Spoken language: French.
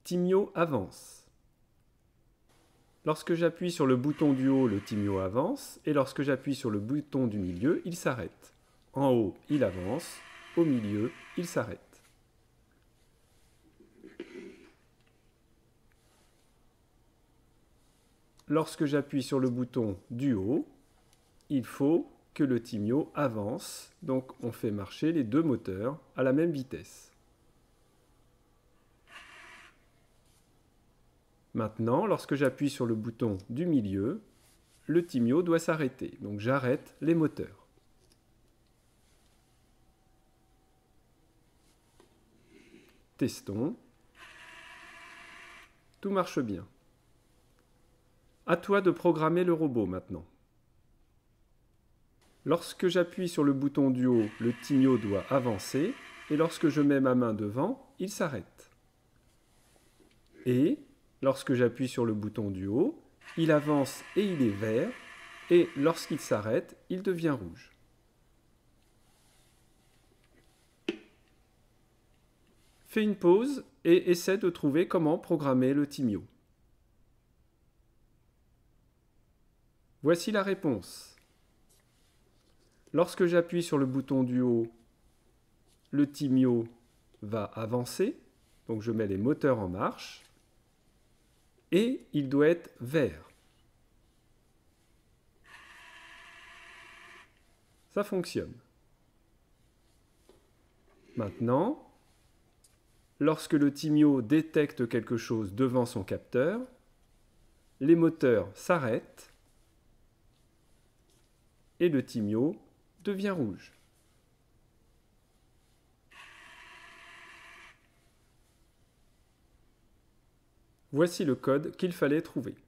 Timio avance. Lorsque j'appuie sur le bouton du haut, le Timio avance, et lorsque j'appuie sur le bouton du milieu, il s'arrête. En haut, il avance, au milieu, il s'arrête. Lorsque j'appuie sur le bouton du haut, il faut que le Timio avance, donc on fait marcher les deux moteurs à la même vitesse. Maintenant, lorsque j'appuie sur le bouton du milieu, le Timio doit s'arrêter, donc j'arrête les moteurs. Testons. Tout marche bien. À toi de programmer le robot maintenant. Lorsque j'appuie sur le bouton du haut, le Timio doit avancer, et lorsque je mets ma main devant, il s'arrête. Et lorsque j'appuie sur le bouton du haut, il avance et il est vert, et lorsqu'il s'arrête, il devient rouge. Fais une pause et essaie de trouver comment programmer le Timio. Voici la réponse. Lorsque j'appuie sur le bouton du haut, le Timio va avancer, donc je mets les moteurs en marche, et il doit être vert. Ça fonctionne. Maintenant, lorsque le Timio détecte quelque chose devant son capteur, les moteurs s'arrêtent et le Timio devient rouge. Voici le code qu'il fallait trouver.